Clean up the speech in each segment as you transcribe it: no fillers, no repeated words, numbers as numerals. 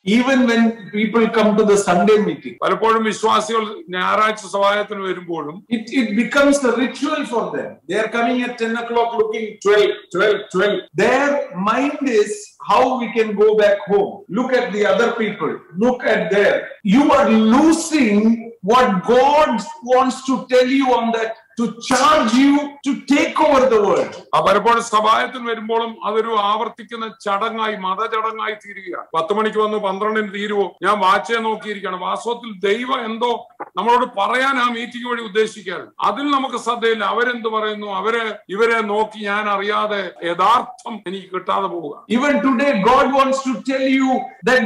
even when people come to the Sunday meeting. പലപ്പോഴും വിശ്വാസികൾ ഞായറാഴ്ച സഭായത്തിന് വരുമ്പോഴും It becomes a ritual for them. They are coming at 10 o'clock looking 12, 12, 12. Their mind is how we can go back home. Look at the other people. Look at there. You are losing what God wants to tell you on that, to charge you to take over the world. പലപ്പോഴും സഭായത്തിന് വരുമ്പോഴും അതൊരു ആവർത്തിക്കുന്ന ചടങ്ങായി, മതചടങ്ങായി തീരുകയാണ്. 10 മണിക്ക് വന്ന് 12-ന് തീരുവോ, ഞാൻ വാച്ചയെ നോക്കിയിരിക്കണം. വാസ്തവത്തിൽ ദൈവം എന്തോ നമ്മളോട് പറയാൻ ആ മീറ്റിംഗ് വഴി ഉദ്ദേശിക്കുകയാണ്. അതിൽ നമുക്ക് ശ്രദ്ധയില്ല. അവരെന്ത് പറയുന്നു, ഇവരെ നോക്കി ഞാൻ അറിയാതെ യഥാർത്ഥം എനിക്ക് കിട്ടാതെ പോവുക. Even today God wants to tell you that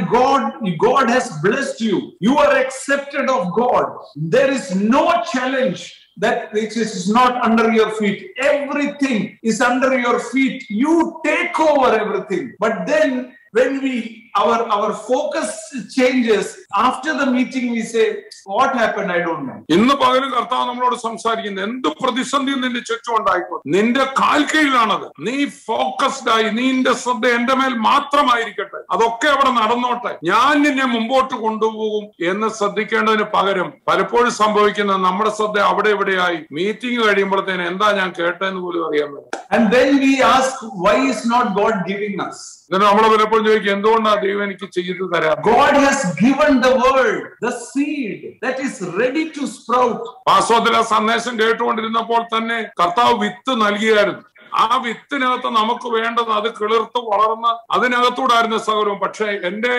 God has blessed you. You are accepted of God. There is no challenge that which is not under your feet. Everything is under your feet. You take over everything. But then when our focus changes after the meeting, we say, what happened? I don't know. ഇന്ന് പകലും കർത്താവ് നമ്മളോട് സംസാരിക്കുന്നത്, എന്ത് പ്രതിസന്ധിയും നിന്റെ ചുറ്റുമുണ്ടായിക്കോട്ടെ, നിന്റെ കാൽക്കീഴിലാണത്. നീ ഫോക്കസ്ഡ് ആയി, നിന്റെ ശ്രദ്ധ എന്റെ മേൽ മാത്രമായിരിക്കട്ടെ, അതൊക്കെ അവിടെ നടന്നോട്ടെ, ഞാൻ നിന്നെ മുമ്പോട്ട് കൊണ്ടുപോകും എന്ന് ശ്രദ്ധിക്കേണ്ടതിന് പകരം പലപ്പോഴും സംഭവിക്കുന്ന നമ്മുടെ ശ്രദ്ധ അവിടെ ഇവിടെയായി മീറ്റിംഗ് കഴിയുമ്പോഴത്തേന് എന്താ ഞാൻ കേട്ടതെന്ന് പോലും അറിയാൻ പറ്റും. And then we ask, why is not God giving us? നമ്മൾ പലപ്പോഴും ചോദിക്കും, എന്തുകൊണ്ടാണ് ദൈവം എനിക്ക് ചെയ്തു തരാം? God has given the word, the seed that is ready to sprout. വാസ്തവത്തിൽ ആ സന്ദേശം കേട്ടുകൊണ്ടിരുന്നപ്പോൾ തന്നെ കർത്താവ് വിത്ത് നൽകിയായിരുന്നു. ആ വിത്തിനകത്ത് നമുക്ക് വേണ്ടത് അത് കിളിർത്ത് വളർന്ന് അതിനകത്തൂടായിരുന്നു സകലവും. പക്ഷെ എന്റെ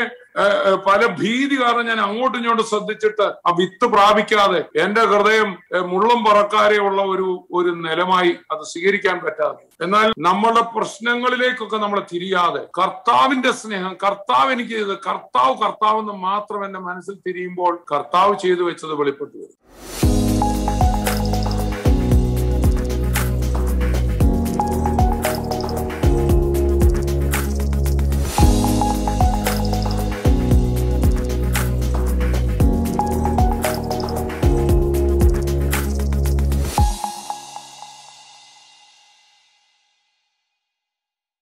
പല ഭീതി കാരണം ഞാൻ അങ്ങോട്ടും ഇങ്ങോട്ടും ശ്രദ്ധിച്ചിട്ട് ആ വിത്ത് പ്രാപിക്കാതെ എന്റെ ഹൃദയം മുള്ളും പറക്കാരെയുള്ള ഒരു നിലമായി അത് സ്വീകരിക്കാൻ പറ്റാതെ, എന്നാൽ നമ്മുടെ പ്രശ്നങ്ങളിലേക്കൊക്കെ നമ്മൾ തിരിയാതെ കർത്താവിന്റെ സ്നേഹം, കർത്താവ് എനിക്ക് ചെയ്ത്, കർത്താവ് എന്ന് മാത്രം എന്റെ മനസ്സിൽ തിരിയുമ്പോൾ കർത്താവ് ചെയ്തു വെച്ചത് വെളിപ്പെട്ടു വരും.